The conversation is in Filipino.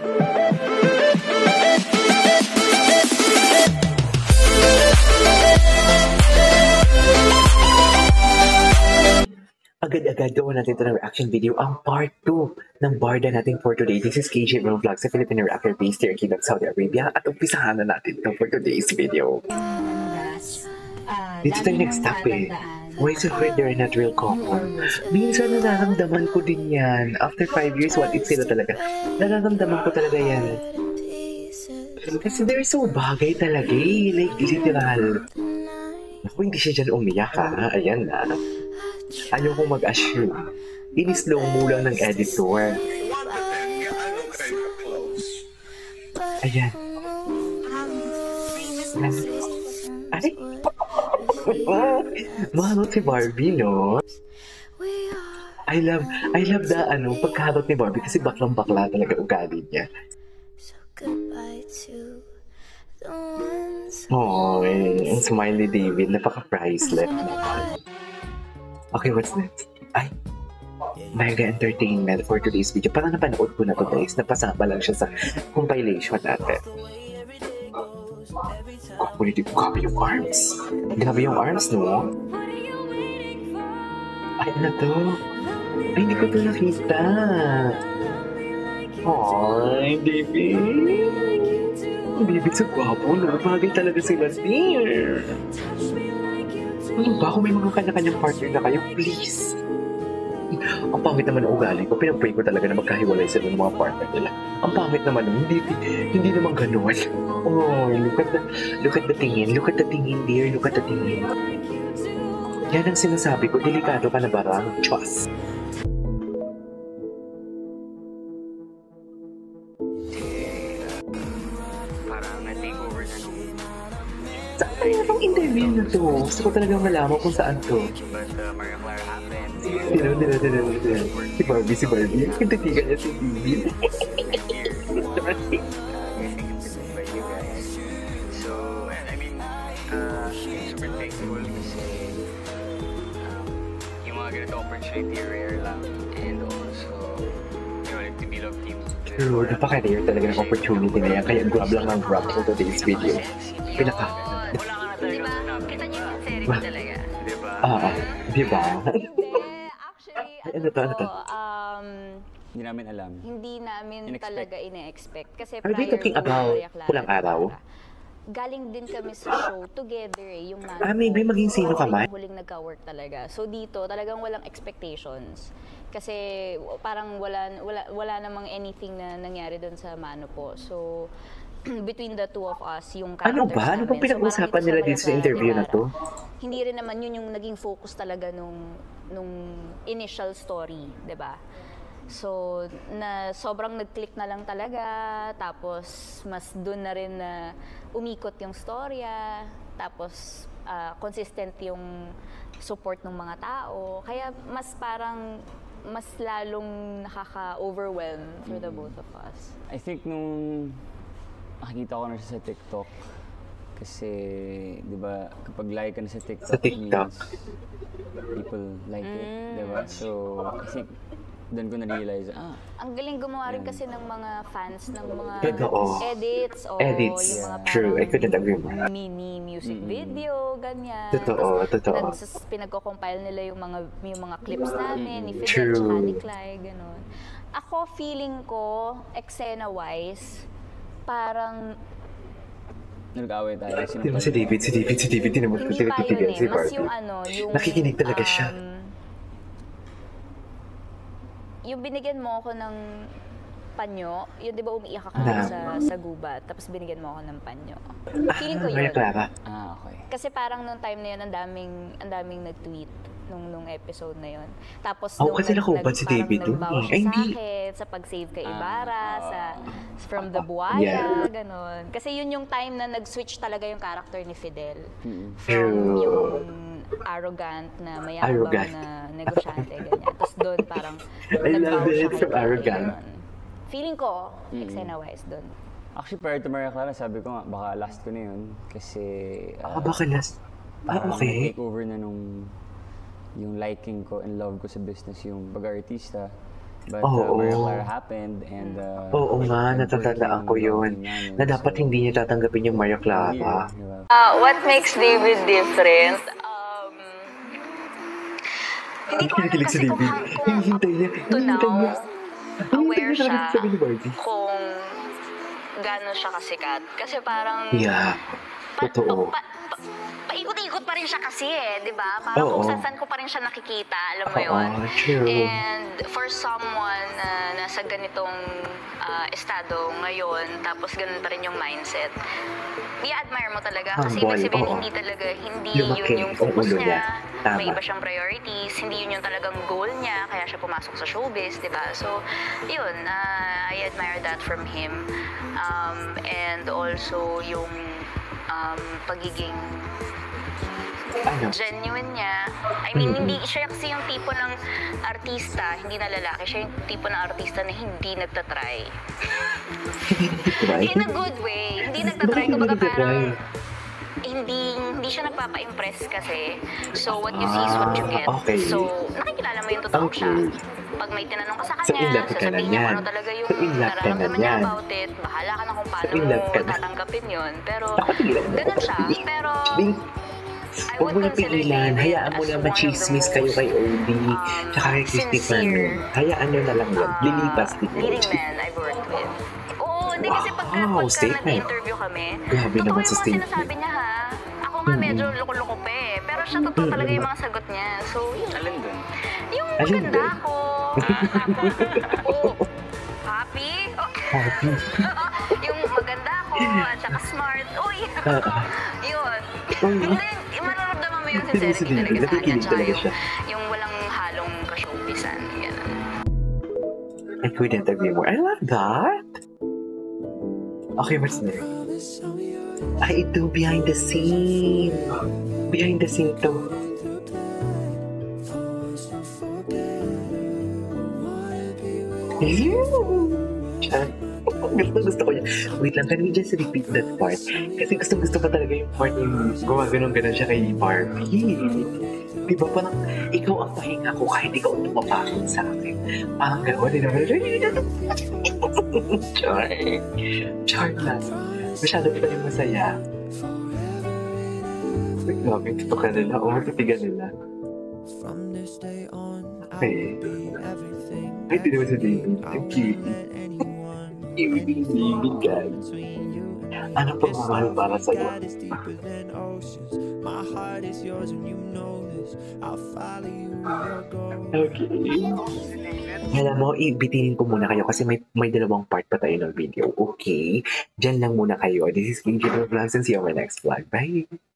Agad-agad gawa natin ito ng reaction video, ang part 2 ng barda natin for today. This is KJ Vlog sa Filipino rapper based here in Kingdom, Saudi Arabia. At umpisahan na natin ito for today's video. Dito tayo nag-stop eh. Why so hurt they're not real couple? Minsan nararamdaman ko din yan. After 5 years, what if sila talaga? Nararamdaman ko talaga yan. Kasi they're so bagay talaga eh. Like, literal. Ako, hindi siya dyan umiyak ha. Ayan na. Ayoko mag-assume. In-slow mo lang ng editor. Ayan. Ay! Mahanot si Barbie, no? I love the, pagkahanot ni Barbie kasi baklang-bakla talaga ugali niya. Oh, ang smiley David, napaka-priceless naman. Okay, what's next? Ay, mega entertainment for today's video. Parang napanood ko na to guys. Napasama lang siya sa compilation natin. Grabe yung arms. Grabe yung arms, no? Ay, ano to? Ay, hindi ko to nakita. Ay, David. David sa gwapo, no? Bagay talaga sila, dear. Ano ba? Kung may mga kanya-kanyang partner na kayo, please. Ang pangit naman ang ugali ko. Pinag-pray ko talaga na magkahiwalay sila ng mga partner nila. Ang pangit naman nun. Hindi naman ganun. Oh, look at the tingin. Look at the tingin, dear. Look at the tingin. Yan ang sinasabi ko. Delikado ka na barang. Diyos. Saan kaya itong interview na to? Gusto ko talagang malaman kung saan to. Si Barbie. Kintikigan niya si David. So, I mean, super thankful kasi yung mga ganito opportunity rare lang. And also, like to build up teams. True, napaka-rare talaga ng opportunity na yan. Kaya grab lang ng grab for today's video. Pinaka. Diba? Kita niyo yung sincerity talaga. Diba? Actually, ano to? Hindi namin alam. Hindi namin talaga ine-expect. Kasi Are we talking about Pulang Araw? Galing din kami sa show together eh, yung man. Maybe maging sino ka man? Huling nagka-work talaga. So dito, talagang walang expectations. Kasi parang wala namang anything na nangyari doon sa Mano po. So, between the two of us, yung characters ano ba? Ano bang pinag-uusapan nila dito sa interview na to? Hindi rin naman yun yung naging focus talaga nung initial story, 'di ba? So, sobrang nag-click na lang talaga, tapos mas doon na rin na umikot yung storya, tapos consistent yung support ng mga tao. Kaya mas lalong nakaka-overwhelm for the both of us. I think nung nakikita ko na siya sa TikTok, kasi, di ba, kapag like ka na sa TikTok, means people like it, di ba? So, I think, doon ko na-realize, ang galing gumawa rin kasi ng mga fans ng mga edits o yung mga True, I couldn't agree more. Mini music video, ganyan. Totoo. Pinagko-compile nila yung mga clips namin, ni Fidel, tsaka ni Clay, gano'n. Ako, feeling ko, eksena-wise, parang nag-away tayo. Si David, tinamot ko hindi pa yun si mas Barbie. yung nakikinig talaga siya. Yung binigyan mo ako ng panyo, yun di ba umiiyak ako sa gubat, tapos binigyan mo ako ng panyo. Feeling ko yun. Okay. Kasi parang nung time na yun, ang daming nag-tweet nung episode na yun. Tapos kasi nakuban si David doon. Nagbawa siya sa akin, sa pag-save kay Ibarra, from the buhaya, ganon. Kasi yun yung time na nag-switch talaga yung character ni Fidel. From yung arrogant na mayabang na negosyante, ganyan. Tapos doon parang nagbawa siya kay arrogant. Feeling ko, eksena-wise doon. Actually, prior to Maria Clara, sabi ko nga, baka last ko na yun. Kasi... baka last? Okay. Take over na nung yung liking ko and love ko sa business, yung pag-artista. But Oo. Maria Clara happened and Oo nga, nag-break natatandaan yung ko yun. bonding namin. Na dapat So, hindi niya tatanggapin yung Maria weird, Clara. di ba? What makes David different? Hindi ko alam Kinikilig si kasi kung, David. Hinihintay niya. to Hinihintay now, niya. Hinihintay aware niya talaga siya sa sabi ni Barbie. kung gano'n siya kasikat. Kasi parang Yeah. Totoo. paikot-ikot pa rin siya kasi di ba? Parang Oo. kung saan ko pa rin siya nakikita, alam mo Oo, yun? true. And for someone na nasa ganitong estado ngayon, tapos ganun pa rin yung mindset, i-admire mo talaga kasi Humble, ibig sabihin oo. hindi Lumaki yun yung ang focus ulo niya, niya. Tama. may iba siyang priorities, hindi yun yung talagang goal niya, kaya siya pumasok sa showbiz, di ba? So, yun, I admire that from him. And also yung pagiging Ano? genuine niya. I mean, hindi siya kasi yung tipo ng artista, hindi na lalaki, siya yung tipo ng artista na hindi nagtatry. Right? In a good way. Hindi nagtatry. Kumbaga parang hindi siya nagpapa-impress kasi. So, what you see is what you get. Okay. So, nakikilala mo yung totoo siya. Okay. Pag may tinanong ka sa So, in kanya, love ka na sasabihin niya niyan. kung ano talaga yung So, in love ka na nararamdaman niya niyan. about it. Bahala ka na kung paano So, in love mo ka na. tatanggapin yun. Pero, Dapat tigilan mo. ganun siya. Pero, Huwag would mo na consider pigilan. David Hayaan mo as na one of the machismis kayo most, kay Obi. Tsaka kay Christy sincere, Fermin. Hayaan nyo na lang yun. Lilipas din yun. leading man I've worked with. Oo, hindi kasi pagka statement. nag-interview kami, Grabe totoo naman yung sa mga statement. sinasabi niya ha. Ako nga medyo loko-loko pa eh. Pero siya totoo talaga yung mga sagot niya. So, yun. Alin dun? Yung Alin maganda dun? ako. Oh, happy? Oh. Happy. Yung maganda ako at saka smart. Uy! Yun. Mararamdaman mo yung Pero si sincerity David, talaga sa kanya. nakikinig Tsaka talaga siya. yung walang halong ka-showbizan. Ganun. I couldn't agree more. I love that. Okay, what's next? Ay, ito, behind the scene. Behind the scene to. Chan. Gusto ko yun. Wait lang, can we just repeat that part? Kasi gusto pa talaga yung part yung gumaganon-ganon siya kay Barbie. Di ba parang ikaw ang pahinga ko kahit ikaw ang tumapakot sa akin. Parang gano'n, di naman. Char. Char lang. Masyado pa rin masaya. Wait, grabe, ito ka nila. O, matitigan nila. Okay. Ay, di naman si David. Ang cute. David ka. Ano pang mahal para sa'yo? Okay. Alam mo, ibitinin ko muna kayo kasi may dalawang part pa tayo ng video. Okay? Diyan lang muna kayo. This is KJ Vlogs and see you on my next vlog. Bye!